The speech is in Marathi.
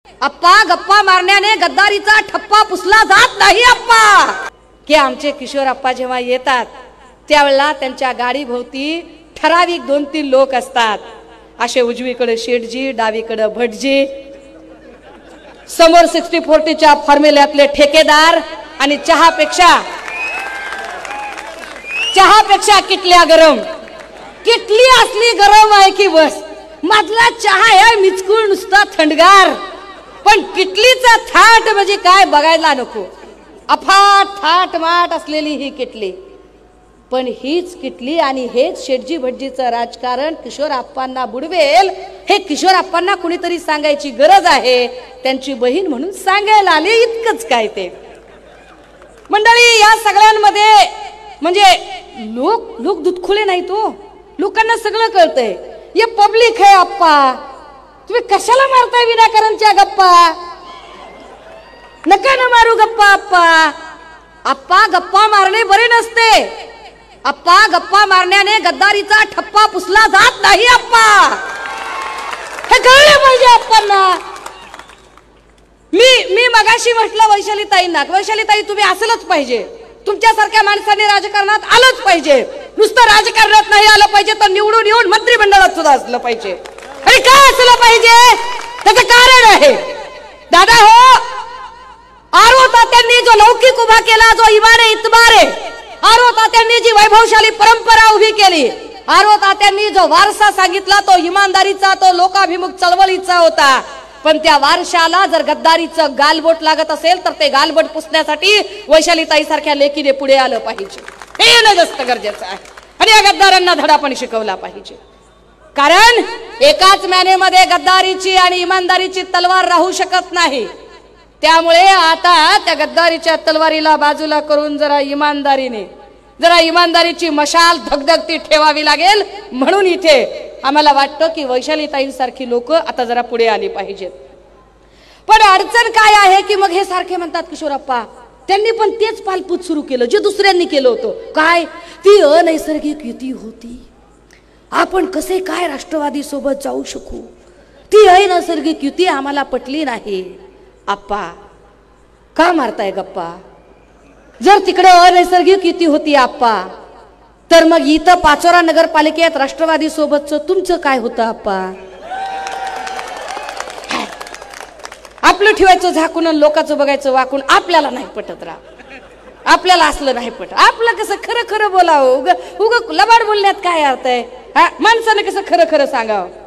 अप्पा गप्पा मारण्याने गद्दारीचा ठप्पा पुसला जात नाही अप्पा. की आमचे किशोर अप्पा जेव्हा येतात त्यावेळेला त्यांच्या गाडी भोवती ठराविक 2-3 लोक असतात. असे उजवीकडे शेठजी, डावीकडे भटजी, समोर 60-40च्या फॉर्म्युल्यातले ठेकेदार आणि चहापेक्षा किटल्या गरम. किटली असली गरम आहे की बस, मधला चहा आहे मिचकूळ नुसता थंडगार, पण किटलीचा थाट म्हणजे काय बघायला नको. अफाट थाट माट असलेली ही किटली. पण हीच किटली आणि हेच शेठजी भटजीचं राजकारण किशोर अप्पांना बुडवेल हे किशोर अप्पांना कुणीतरी सांगायची गरज आहे. त्यांची बहीण म्हणून सांगायला आले, इतकंच काय ते. मंडळी, या सगळ्यांमध्ये म्हणजे लोक दुधखुले नाही तो, लोकांना सगळं कळतंय. हे पब्लिक आहे अप्पा, तुम्ही कशाला मारताय विनाकारणच्या गप्पा? नका ना मारू गप्पा अप्पा. अप्पा गप्पा मारणे बरे नसते अप्पा. गप्पा मारण्याने गद्दारीचा ठप्पा पुसला जात नाही अप्पा. हे कळले पाहिजे अप्पांना. मी मगाशी म्हटलं वैशालीताईंना, वैशालीताई तुम्ही असलंच पाहिजे, तुमच्यासारख्या माणसाने राजकारणात आलंच पाहिजे. नुसतं राजकारणात नाही आलं पाहिजे तर निवडून येऊन मंत्रिमंडळात सुद्धा असलं पाहिजे. आणि काय असलं पाहिजे त्याचं कारण आहे दादा हो. आरो तात्यांनी जो लौकिक उभा केला, जो इमाने इतबारे, आरो तात्यांनी जी वैभवशाली परंपरा उभी केली, आरो तात्यांनी जो वारसा सांगितला तो इमानदारीचा, तो लोकाभिमुख चळवळीचा होता. पण त्या वारशाला जर गद्दारीचं गालबोट लागत असेल तर ते गालबोट पुसण्यासाठी वैशालीताई सारख्या लेकीने पुढे आलं पाहिजे. हे जास्त गरजेचं आहे. आणि या गद्दारांना धडा पण शिकवला पाहिजे. कारण एकाच मॅनेमध्ये गद्दारीची आणि इमानदारीची तलवार राहू शकत नाही. त्यामुळे आता त्या गद्दारीच्या तलवारीला बाजूला करून जरा इमानदारीची मशाल धगधगती ठेवावी लागेल. म्हणून इथे आम्हाला वाटतं की वैशालीताईंसारखी लोक आता जरा पुढे आली पाहिजेत. पण अडचण काय आहे की मग हे सारखे म्हणतात किशोरप्पा त्यांनी पण तेच पालपूत सुरू केलं जे दुसऱ्यांनी केलं होतं. काय ती अनैसर्गिक युती होती, आपण कसे काय राष्ट्रवादी सोबत जाऊ शकू, ती अनैसर्गिक युती आम्हाला पटली नाही. आप्पा का मारताय गप्पा? जर तिकडे अनैसर्गिक युती होती आप्पा तर मग इथं पाचोरा नगरपालिकेत राष्ट्रवादी सोबतचं तुमचं काय होतं आप्पा? आपलं ठेवायचं झाकून लोकांचं बघायचं वाकून. आपल्याला नाही पटत आपल्याला असलं नाही पटत. आपलं कसं खरं खरं बोलावं, उग लबाड बोलण्यात काय अर्थ आहे? माणसाने कसं खरं खरं सांगावं.